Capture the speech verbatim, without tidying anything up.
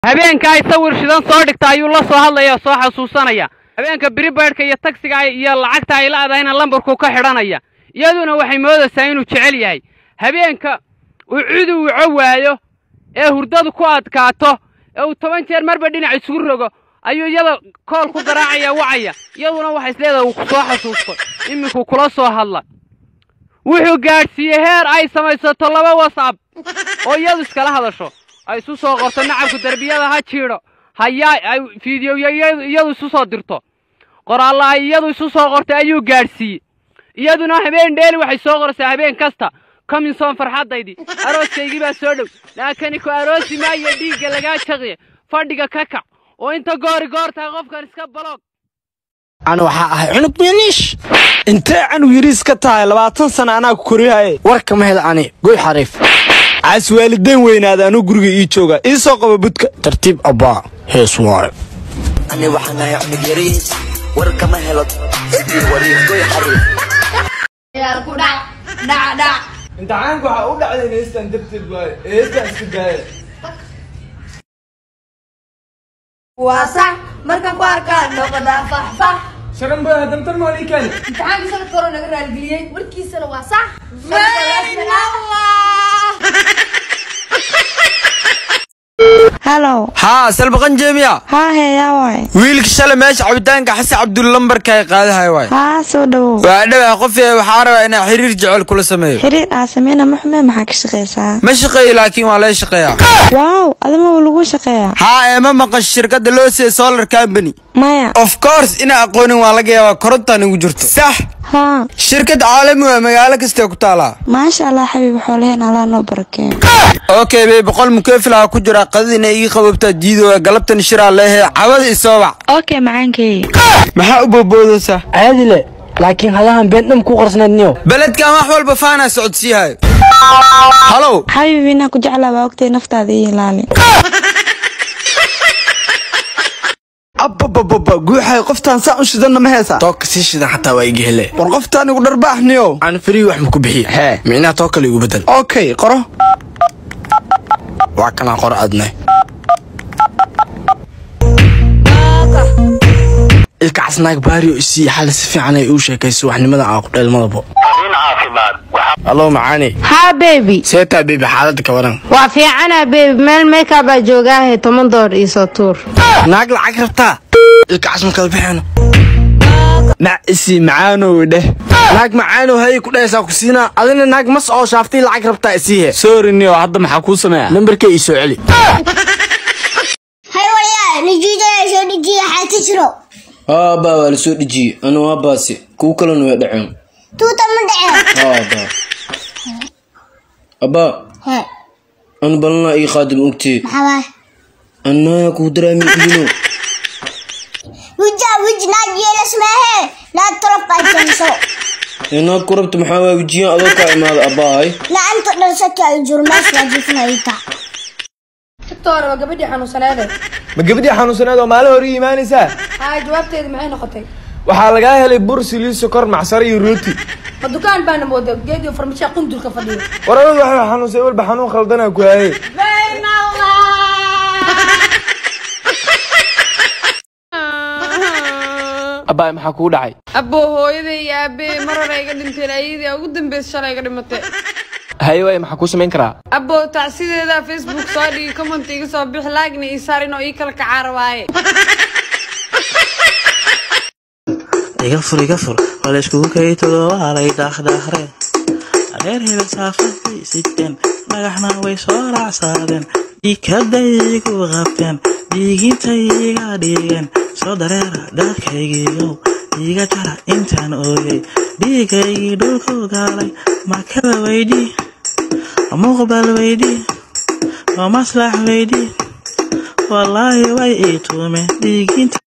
habeenka ay sawir shidan soo dhigta ayuu la soo hadlaya soo xasuusanaya habeenka biribeedka iyo taxiga iyo lacagta ay laadayna lambarku ka xidhanaya iyaduna waxay moodaysaa inuu jecel yahay habeenka uu ciidu u waayo ee hurdadu ku adkaato ee uu toban jeer marba dhinac isugu rogo ayuu iyada kool ku garaacaya wacaya iyaduna waxay isleedahay uu ku soo xasuusto iminku kula soo hadla wuxuu gaadhsiiyay heer ay samaysato laba WhatsApp oo iyadu iskala hadasho ay isu soo qorto nacabku darbiyada ha jiiro hayaa ay video iyadu isu soo dirto qoraal iyadu isu soo qortay ayuu gaadhsiiyay iyaduna habeen dheeli waxay soo qoraysaa habeen kasta coming soon farxadaydii arooskaygi baa soo dhow laakiin ku aroosi ma iyo dhiiga laga jaqay fadhiga ka kac oo inta goori goorta qofkan iska baloog أنا وحاء عنق بينيش أنت عنو يريس كتاي لبعتن سنة أنا كوريها ورك مهل عني قوي حريف عاس والدين وين هذا أنا قرقي يجوجا إيساق ببدك ترتيب أبا هي سوار أنا وحنا عنق يريس ورك مهل وريف قوي حريف يا كودا دا دا أنت عنك وحاء على إيستان دبت باي إيستان سجاي واسع مركب كواركا نقدا فح فح شرم بها دمتر مالي كان انت عارف سنة كورونا غير الجليين وركيس انا واسع زين الله هلو ها سلبقن جميع ها هي يا واي ويلك شل ماشي عبدانك حسي عبد اللمبر كاي قادها واي ها سو دو وعدها قفي وحارة انا حرير جعل كل سميه حرير اسمينا محمد ما حكش شقيسا ما شقي لكن ولا شقيا واو هذا ما لو شقيا ها ما مقش الشركه لوسي سولار كامباني مايا اوف كورس انا اقوني waa laga yaabaa korontaan ugu jirto sax ها shirkad caalami ah magaalo kasta ku taala ما شاء الله حبيبي xoolaheena Allah noo barakeeyo okay bay boqol mukafil ah ku jira qadina ii qababta diido galabtan shiraa leeyahay cawada isoobac okay macaankay maxaa u booboodosa caadi le laakiin hadahan been dham ku qarsanaadniyo baladka wax walba faana socodsiyahay halo حبيبي ina ku jeclaa waa waqti naftaada ii ilaali abba guuxay qoftaan saa u shidan ma heesa took si shidan hatta waa iga hele war qoftaan igu dharbaaxniyo aan free wax ma ku bixiyo he meena took kale igu bedel okay qoro waa kana qor adnay ilka asnaag baariyo isi xal si fiican ay u sheekayso waxnimada aan ku dheelmadabo Hello macaani ها بيبي seeta baby xaaladda ka waran waa fiicana بيبي meel make up baa joogaa toban door iyo soo tuur naag lacag rabtaa ilka asma kala bixino ma isi macaano dheh naag macaano hay ku dheesaa ku siina adina naag mas oo shaaftay lacag rabtaa isihe sorry niyo hadda maxaa ku sameeyaa numberka ii soo celi هاي ويا نجيدا شو نجي حاتشرو ها ba wala soo dhiji anu waa baasi ku kala noo dhaceen توتا من دعين ها ba aba ها anu balna ii khadim ogti حوا anna ku daraami dino وجا وجنا جيل اسمه لا ترى بايتنسو ina kurabta maxaa waa wajiyan adoo ka imaada abaay لا انت درست الجرماس واجفنا يتا دكتور waa gabadhii xanuunsanayd ma gabadhii xanuunsanayd oo maalin hore iimaanaysa haa jawaabteedu maxay noqotay waxaa laga helay bur siliid sokor macsar iyo rooti ma dukaan baan moodo geediyo farmashiya qundulka fadhiyo warada waxa xanuunsay walba xanuun khaldana ku hayay بين الله abaa maxaa ku dhacay abbo hooyaday iyo aabe mar hore iga dhinteen ayadii ugu dambeysay shalay iga dhimatay hayo way maxaa ku sameyn karaa abbo tacsideeda Facebook soo dhigi comment iga soo bixi laagna ii saarin oo ii kala kacaar waaye iga fur iga fur wala isku kayto wala ay dakhdakhre adeer hebel saafay siteen magaxna way soo raacsadeen ikadaygu qabteen digintayga dhigeen soo dareera dadkaygiiyo iga jara intaan ooyay digaygi dhulku galay markaba weydi muqbal weydi oo maslax weydi wallahi way ii tuumeen diginta